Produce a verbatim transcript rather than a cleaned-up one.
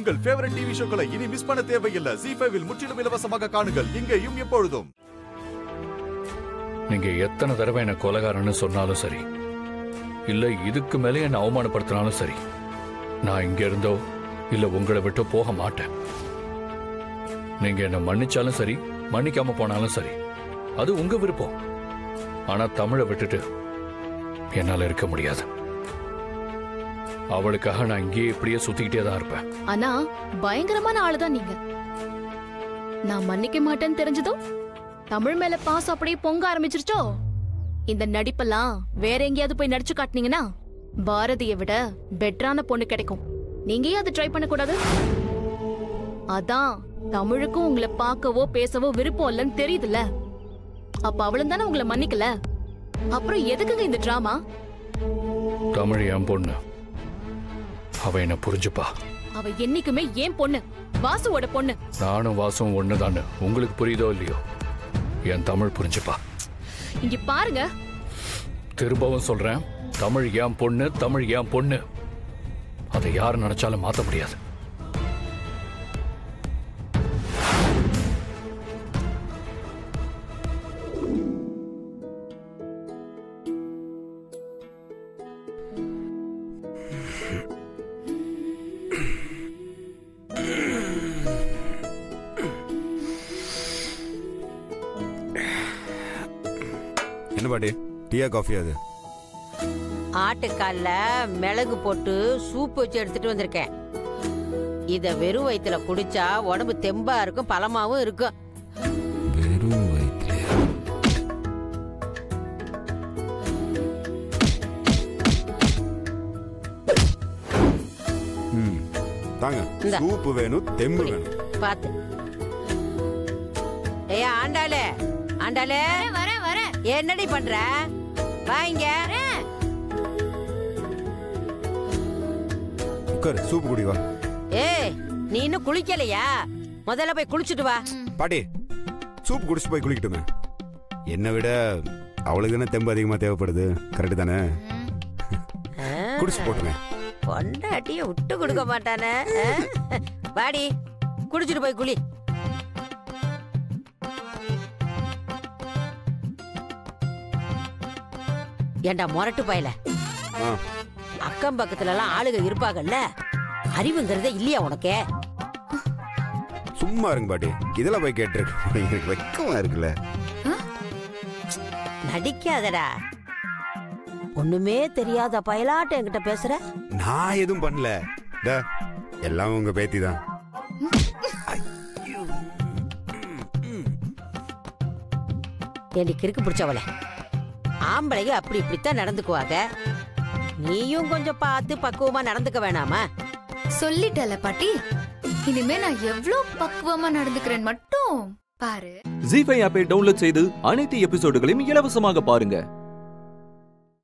உங்கள் favourite TV ஷோக்களை இனி miss பண்ண தேவையில்லை. ஜீ ஃபைவ் இல் முற்றிலும் இலவசமாக காணுங்கள். இங்கேயும் எப்பொழுதும். நீங்க எத்தனை தடவை என்ன கொலைகாரன்னு சொன்னாலும் சரி, இல்ல இதுக்கு மேலே என்ன அவமானப்படுத்தினாலும் சரி, நான் இங்க இருந்தோ இல்ல உங்களை விட்டு போக மாட்டேன். நீங்க என்ன மன்னிச்சாலும் சரி, மன்னிக்காம போனாலும் சரி, அது உங்க விருப்பம். ஆனா தமிழை விட்டுட்டு என்னால இருக்க முடியாது. அவளுக்காக நான் இங்கேயே இப்படியே சுத்திக்கிட்டே தான் இருப்பேன். ஆனா பயங்கரமான ஆளுதான் நீங்க. நான் மன்னிக்க மாட்டேன்னு தெரிஞ்சதும் தமிழ் மேல பாசம் அப்படியே பொங்க ஆரம்பிச்சிருச்சோ. இந்த நடிப்பெல்லாம் வேற எங்கேயாவது போய் நடிச்சு காட்டினீங்கன்னா பாரதியை விட பெட்டரான பொண்ணு கிடைக்கும். நீங்க ஏன் அதை ட்ரை பண்ண கூடாது? அதான் தமிழுக்கும் உங்களை பார்க்கவோ பேசவோ விருப்பம் இல்லைன்னு தெரியுதுல்ல. அப்ப அவளும் தானே உங்களை மன்னிக்கல. அப்புறம் எதுக்குங்க இந்த டிராமா? தமிழ் என் பொண்ணு, அவ என்ன புரிஞ்சுப்பா. அவ என்னைக்குமே ஏன் பொண்ணு, வாசுவோட பொண்ணு. நானும் வாசும் ஒண்ணுதான்னு உங்களுக்கு புரியுதோ இல்லையோ, என் தமிழ் புரிஞ்சுப்பா. இங்க பாருங்க, திரும்பவும் சொல்றேன், தமிழ் என் பொண்ணு, தமிழ் என் பொண்ணு. அதை யார் நினைச்சாலும் மாத்த முடியாது. என்ன பாட்டி, டீயா காஃபியா? அது ஆட்டுக்கால்ல மிளகு போட்டு சூப் வச்சு எடுத்துட்டு வந்திருக்கேன். இத வெறும் வயிற்றுல குடிச்சா உடம்பு தெம்பா இருக்கும், பலமாவும் இருக்கும். வெறும் வயிற்றுல ம் தாங்க. சூப் வேணும், தெம்பு வேணும். பாத்து. ஏய் ஆண்டாளே, ஆண்டாளே வரேன் வரேன். என்னடி பண்ற? வாங்க. உட்காரு, சூப் குடி வா. ஏய் நீ இன்னும் குளிக்கலையா? முதல்ல போய் குளிச்சுட்டு வா. பாட்டி, சூப் குடிச்சு போய் குளிக்கட்டுமே. என்னை விட அவளுக்கு தானே தெம்பு அதிகமா தேவைப்படுது. கரெக்ட் தானே? குடிச்சு போட்டுங்க. பொண்டாட்டிய விட்டு கொடுக்க மாட்டானே. வாடி, குடிச்சிட்டு போய் குளி. ஏண்டா மொரட்டு பயல, அக்கம் பக்கத்துல எல்லாம் ஆளுக இருப்பாங்கல்ல, அறிவுங்கிறதே இல்லையா உனக்கே? சும்மா இருங்க பாட்டி, இதெல்லாம் போய் கேட்டிருக்க எனக்கு வெக்கமா இருக்குல்ல. நடிக்காதடா. ஒண்ணுமே தெரியாத பயலாட்ட என்கிட்ட பேசுற. நான் எதுவும் பண்ணல, எல்லாம் உங்க பேத்தி தான். ஏண்டி கிறுக்கு பிடிச்சவள, ஆம்பளைங்க அப்படி இப்படித்தான் நடந்துக்குவாங்க. நீயும் கொஞ்சம் பார்த்து பக்குவமா நடந்துக்க வேணாமா? சொல்லிட்டல பாட்டி, இனிமே நான் எவ்வளவு பக்குவமா நடந்துக்கிறேன் மட்டும் பாரு. ஜீ ஃபைவ் ஆப்பை டவுன்லோட் செய்து அனைத்து எபிசோடுகளையும் இலவசமாக பாருங்க.